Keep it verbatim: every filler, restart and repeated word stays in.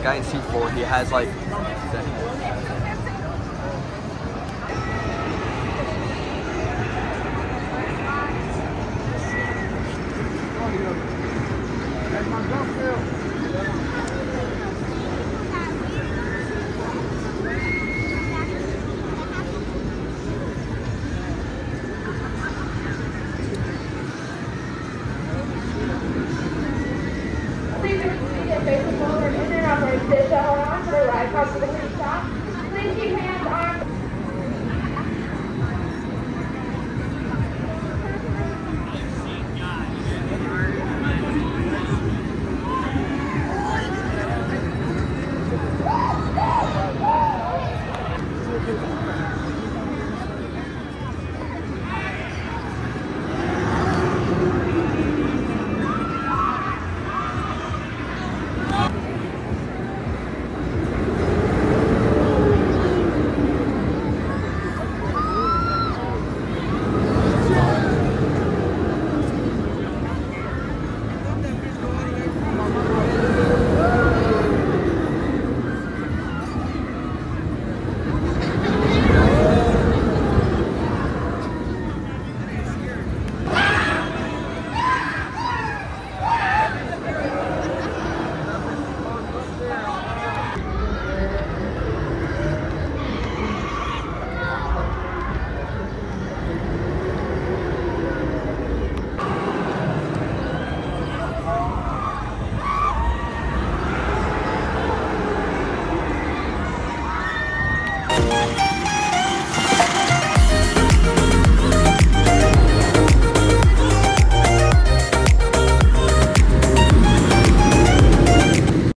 guy in seat four, he has like. Face forward and then upward. Sit the hold on to the right part of the stop. Please keep hands, arms,